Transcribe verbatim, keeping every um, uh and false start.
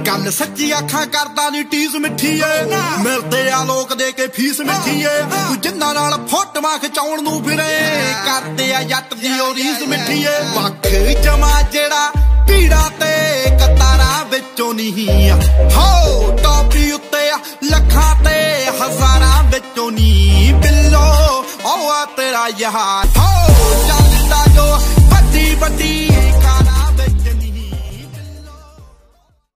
गल सच्ची अखां करदा नी टीस मिठी ए मिलदे आ लोक दे के फीस मिठी ए तू जिन्ना नाल फोटोआं खिचाउण नूं फिरे करदे आ जट दी ओ रीस मिठी ए वख जमा जेड़ा भीड़ा ते कतारां विचों नहीं हो टॉपी उत्ते लखां ते हज़ारां विचों नी बिल्लो ओ तेरा यार हो चलदा जो बड्डी बड्डी